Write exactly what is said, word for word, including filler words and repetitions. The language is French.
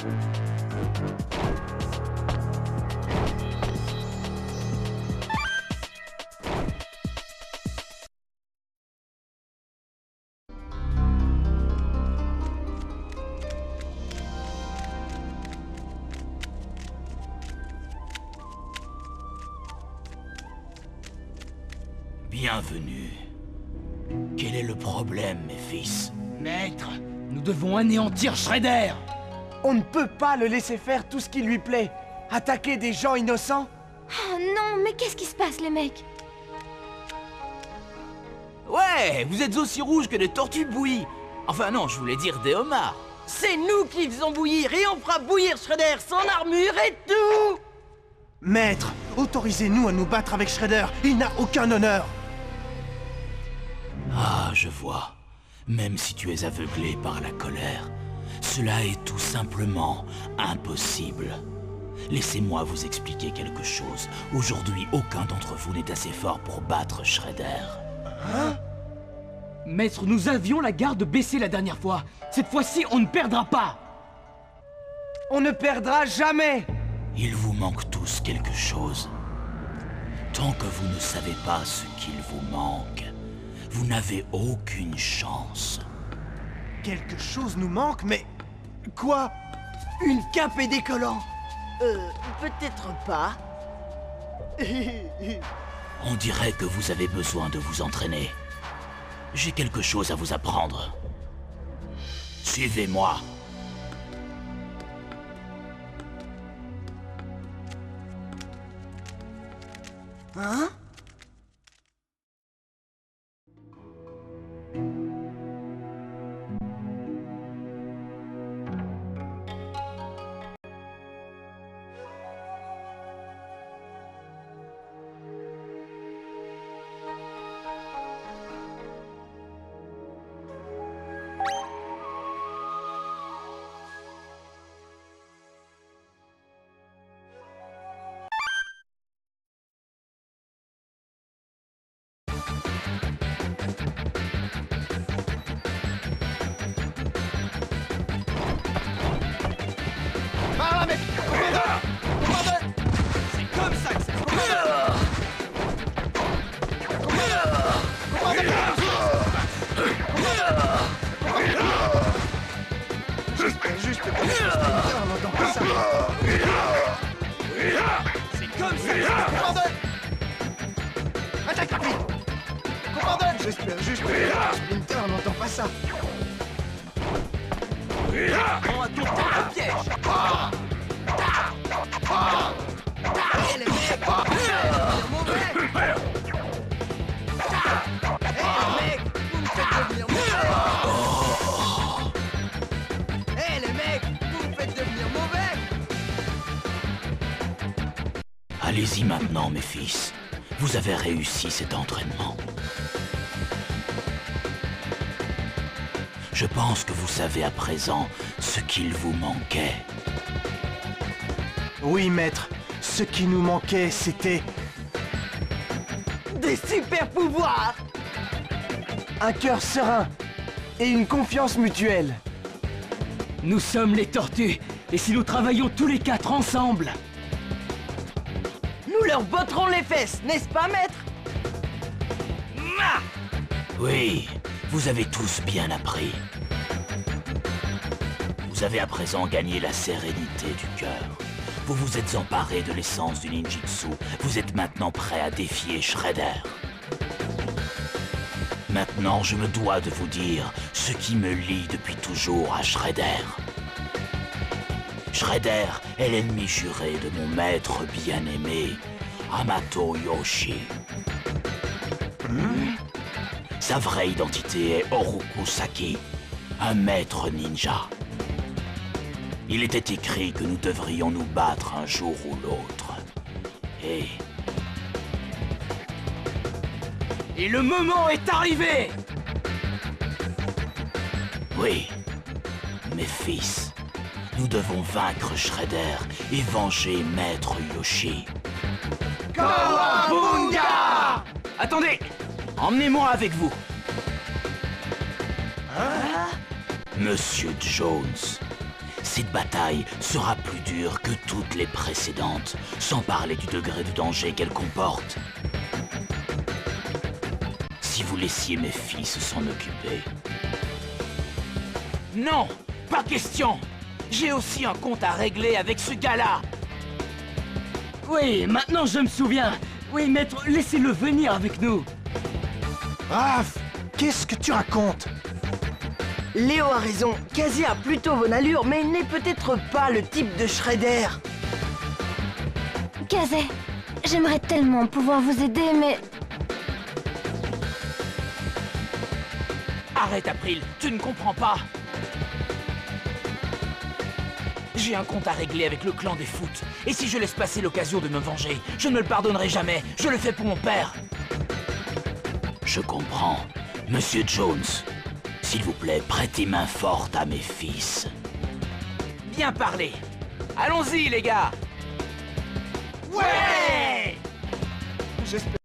Bienvenue. Quel est le problème, mes fils? Maître, nous devons anéantir Shredder! On ne peut pas le laisser faire tout ce qui lui plaît. Attaquer des gens innocents? Oh non, mais qu'est-ce qui se passe, les mecs? Ouais, vous êtes aussi rouges que des tortues bouillies. Enfin non, je voulais dire des homards. C'est nous qui faisons bouillir et on fera bouillir Shredder sans armure et tout! Maître, autorisez-nous à nous battre avec Shredder. Il n'a aucun honneur. Ah, je vois. Même si tu es aveuglé par la colère, cela est tout simplement impossible. Laissez-moi vous expliquer quelque chose. Aujourd'hui, aucun d'entre vous n'est assez fort pour battre Shredder. Hein? Maître, nous avions la garde baissée la dernière fois. Cette fois-ci, on ne perdra pas! On ne perdra jamais! Il vous manque tous quelque chose. Tant que vous ne savez pas ce qu'il vous manque, vous n'avez aucune chance. Quelque chose nous manque, mais... Quoi? Une cape et des collants? Euh, peut-être pas. On dirait que vous avez besoin de vous entraîner. J'ai quelque chose à vous apprendre. Suivez-moi. Hein? J'espère juste que Splinter n'entend pas ça. C'est comme ça! Commandant! Attaque rapide! Commandant! J'espère juste que Splinter n'entend pas ça. Prends un tour de piège! Hé les mecs! C'est mauvais! Hé les mecs! Vous me faites devenir mauvais! Hé les mecs! Vous me faites devenir mauvais! Allez-y maintenant, mes fils. Vous avez réussi cet entraînement. Je pense que vous savez à présent ce qu'il vous manquait. Oui, maître. Ce qui nous manquait, c'était... Des super pouvoirs! un cœur serein et une confiance mutuelle. Nous sommes les tortues, et si nous travaillons tous les quatre ensemble... Nous leur botterons les fesses, n'est-ce pas, maître? Ma! Oui, vous avez tous bien appris. Vous avez à présent gagné la sérénité du cœur. Vous vous êtes emparé de l'essence du ninjutsu. Vous êtes maintenant prêt à défier Shredder. Maintenant, je me dois de vous dire ce qui me lie depuis toujours à Shredder. Shredder est l'ennemi juré de mon maître bien-aimé, Hamato Yoshi. Hmm? Sa vraie identité est Oroku Saki, un maître ninja. Il était écrit que nous devrions nous battre un jour ou l'autre. Et... Et le moment est arrivé! oui, mes fils, nous devons vaincre Shredder et venger Maître Yoshi. Kawabunga! Attendez! Emmenez-moi avec vous. Monsieur Jones, Cette bataille sera plus dure que toutes les précédentes, sans parler du degré de danger qu'elle comporte. Si vous laissiez mes fils s'en occuper... Non, pas question. J'ai aussi un compte à régler avec ce gars-là. Oui, maintenant je me souviens. Oui, maître, laissez-le venir avec nous. Raph, qu'est-ce que tu racontes? Léo a raison. Kazé a plutôt bonne allure, mais il n'est peut-être pas le type de Shredder. Kazé, j'aimerais tellement pouvoir vous aider, mais... Arrête, April, tu ne comprends pas. J'ai un compte à régler avec le clan des Foot. Et si je laisse passer l'occasion de me venger, je ne me le pardonnerai jamais. Je le fais pour mon père. Je comprends. Monsieur Jones, s'il vous plaît, prêtez main forte à mes fils. Bien parlé. Allons-y, les gars. Ouais! J'espère...